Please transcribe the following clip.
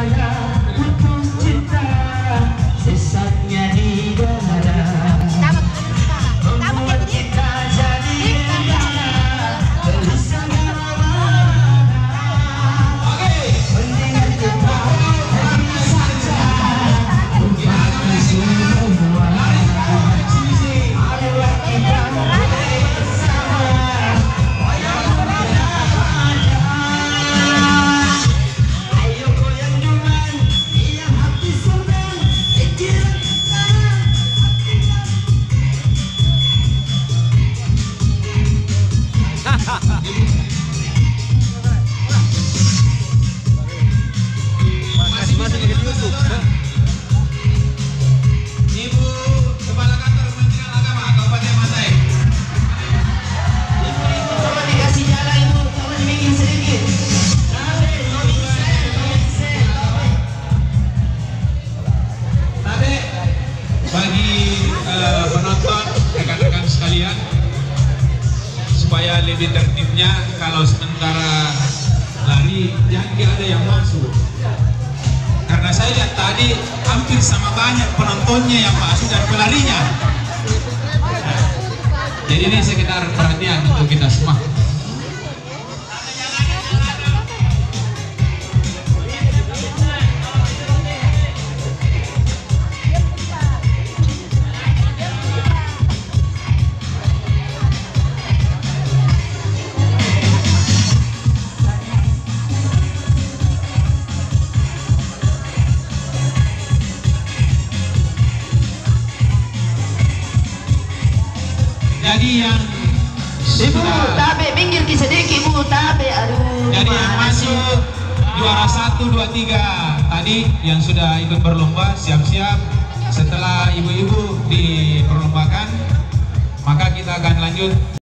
Supaya lebih tertibnya, kalau sementara lari jangan ada yang masuk, karena saya lihat tadi hampir sama banyak penontonnya yang masuk dan pelarinya. Jadi ini sekitar perhatian untuk kita semua. Jadi yang Ibu, tabe minggir sedikit Bu, tabe aduh. Jadi yang masuk juara 1, 2, 3 tadi yang sudah ikut berlomba siap-siap. Setelah ibu-ibu diperlombakan, maka kita akan lanjut